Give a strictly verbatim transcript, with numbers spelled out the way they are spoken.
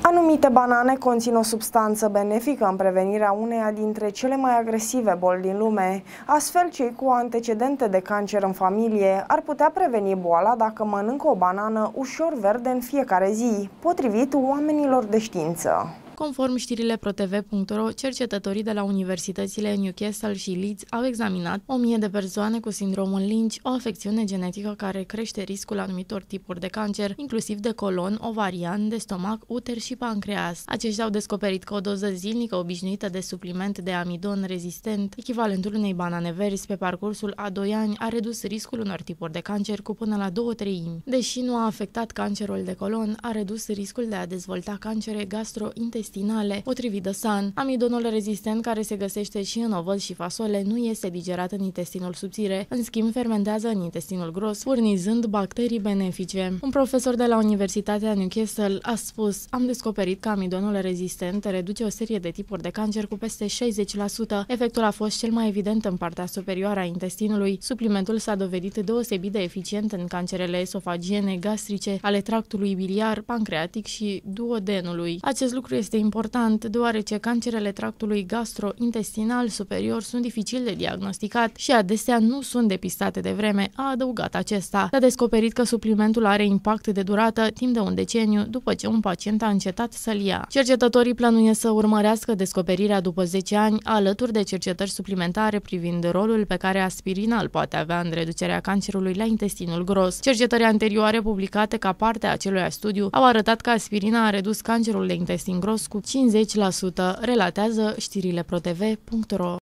Anumite banane conțin o substanță benefică în prevenirea uneia dintre cele mai agresive boli din lume. Astfel, cei cu antecedente de cancer în familie ar putea preveni boala dacă mănâncă o banană ușor verde în fiecare zi, potrivit oamenilor de știință. Conform știrile pro t v punct ro, cercetătorii de la universitățile Newcastle și Leeds au examinat o mie de persoane cu sindromul Lynch, o afecțiune genetică care crește riscul anumitor tipuri de cancer, inclusiv de colon, ovarian, de stomac, uter și pancreas. Aceștia au descoperit că o doză zilnică obișnuită de supliment de amidon rezistent, echivalentul unei banane verzi, pe parcursul a doi ani, a redus riscul unor tipuri de cancer cu până la două treimi. Deși nu a afectat cancerul de colon, a redus riscul de a dezvolta cancere gastrointestinale. Potrivit The Sun, amidonul rezistent, care se găsește și în ovăz și fasole, nu este digerat în intestinul subțire, în schimb fermentează în intestinul gros, furnizând bacterii benefice. Un profesor de la Universitatea Newcastle a spus: "Am descoperit că amidonul rezistent reduce o serie de tipuri de cancer cu peste șaizeci la sută. Efectul a fost cel mai evident în partea superioară a intestinului. Suplimentul s-a dovedit deosebit de eficient în cancerele esofagiene, gastrice, ale tractului biliar, pancreatic și duodenului. Acest lucru este important deoarece cancerele tractului gastrointestinal superior sunt dificil de diagnosticat și adesea nu sunt depistate de vreme", a adăugat acesta. S-a descoperit că suplimentul are impact de durată timp de un deceniu după ce un pacient a încetat să-l ia. Cercetătorii plănuiesc să urmărească descoperirea după zece ani, alături de cercetări suplimentare privind rolul pe care aspirina îl poate avea în reducerea cancerului la intestinul gros. Cercetări anterioare publicate ca parte a acelui studiu au arătat că aspirina a redus cancerul de intestin gros cu cincizeci la sută, relatează știrile pro t v punct ro.